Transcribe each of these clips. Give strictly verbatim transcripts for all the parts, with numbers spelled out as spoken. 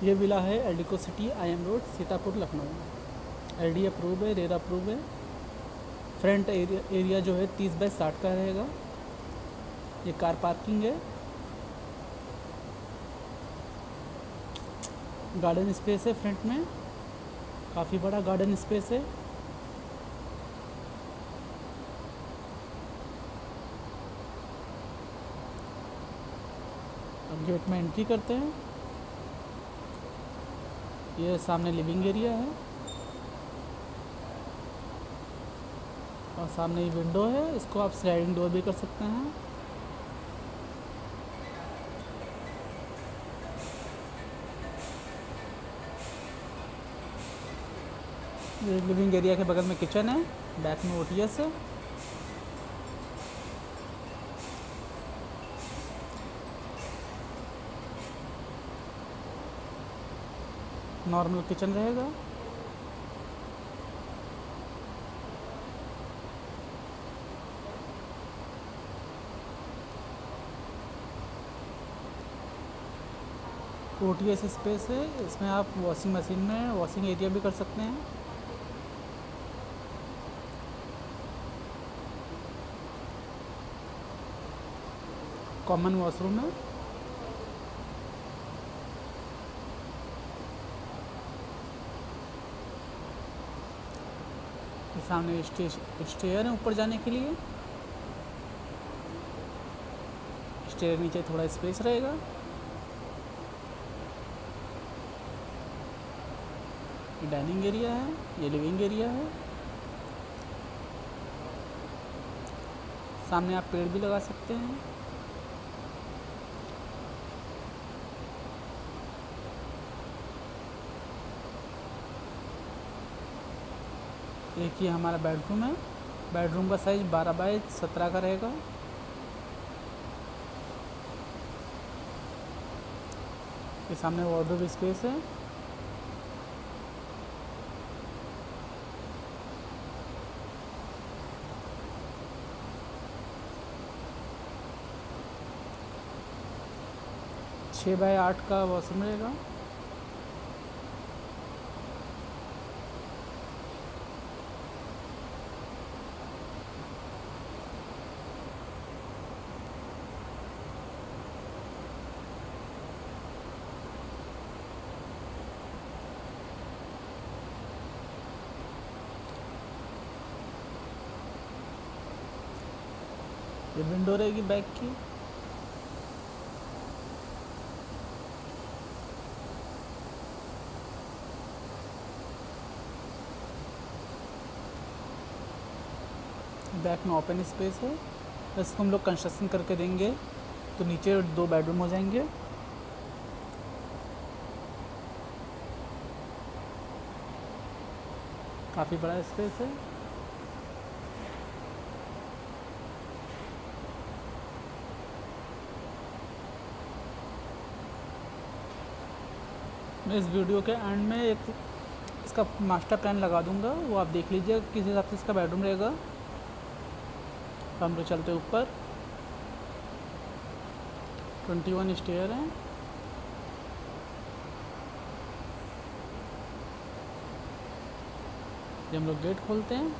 ये विला है Eldeco city, I M road, Sitapur, Lucknow. L D approve है, रेरा अप्रूव है। फ्रंट एरिया एरिया जो है तीस बाई साठ का रहेगा। ये कार पार्किंग है। गार्डन स्पेस है फ्रंट में, काफ़ी बड़ा गार्डन स्पेस है। अब गेट में एंट्री करते हैं। ये सामने लिविंग एरिया है और सामने ही विंडो है। इसको आप स्लाइडिंग डोर भी कर सकते हैं। ये लिविंग एरिया के बगल में किचन है, बैक में ओटीएस है। नॉर्मल किचन रहेगा। ओटीएस स्पेस है। इसमें आप वॉशिंग मशीन में वॉशिंग एरिया भी कर सकते हैं। कॉमन वॉशरूम है। सामने स्टेयर है ऊपर जाने के लिए। स्टेयर नीचे थोड़ा स्पेस रहेगा। ये डाइनिंग एरिया है, ये लिविंग एरिया है। सामने आप पेड़ भी लगा सकते हैं। एक ही हमारा बेडरूम है। बेडरूम का साइज बारह बाई सत्रह का रहेगा। ये सामने वार्डरोब स्पेस है। छः बाई आठ का वॉशरूम रहेगा। ये विंडो रहेगी बैक की। बैक में ओपन स्पेस है। इसको हम लोग कंस्ट्रक्शन करके देंगे तो नीचे दो बेडरूम हो जाएंगे। काफ़ी बड़ा स्पेस है। मैं इस वीडियो के एंड में एक इसका मास्टर प्लान लगा दूंगा, वो आप देख लीजिए किस हिसाब से इसका बेडरूम रहेगा। हम लोग चलते ऊपर। ट्वेंटी वन स्टेयर हैं। जब हम लोग गेट खोलते हैं,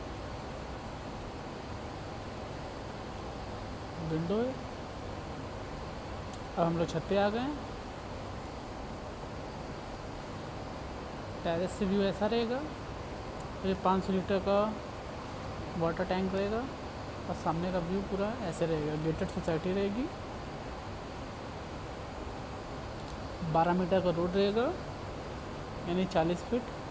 विंडो है। अब हम लोग छत पे आ गए। टेरेस से व्यू ऐसा रहेगा। ये पाँच सौ लीटर का वाटर टैंक रहेगा और सामने का व्यू पूरा ऐसे रहेगा। गेटेड सोसाइटी रहेगी। बारह मीटर का रोड रहेगा, यानी चालीस फीट।